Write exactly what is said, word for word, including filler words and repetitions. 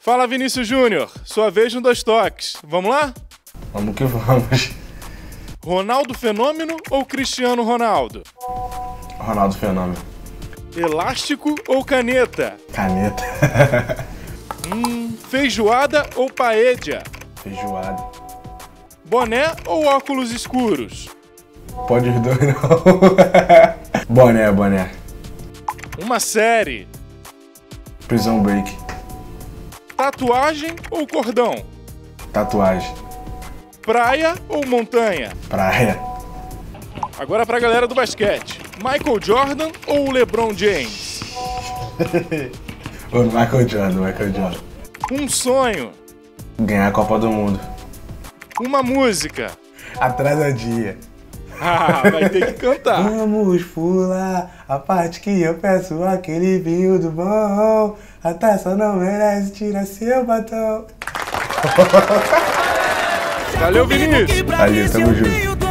Fala, Vinícius Júnior. Sua vez no Dois Toques. Vamos lá? Vamos que vamos. Ronaldo Fenômeno ou Cristiano Ronaldo? Ronaldo Fenômeno. Elástico ou caneta? Caneta. Hum, feijoada ou paella? Feijoada. Boné ou óculos escuros? Pode os dois, não. Boné, boné. Uma série. Prison Break. Tatuagem ou cordão? Tatuagem. Praia ou montanha? Praia. Agora pra galera do basquete. Michael Jordan ou LeBron James? O Michael Jordan, Michael Jordan. Um sonho. Ganhar a Copa do Mundo. Uma música. Atrasadinha. Ah, vai ter que cantar. Vamos pular a parte que eu peço aquele vinho do bom. A taça não merece, tira seu batom. Valeu, Vinícius. Valeu, tamo junto.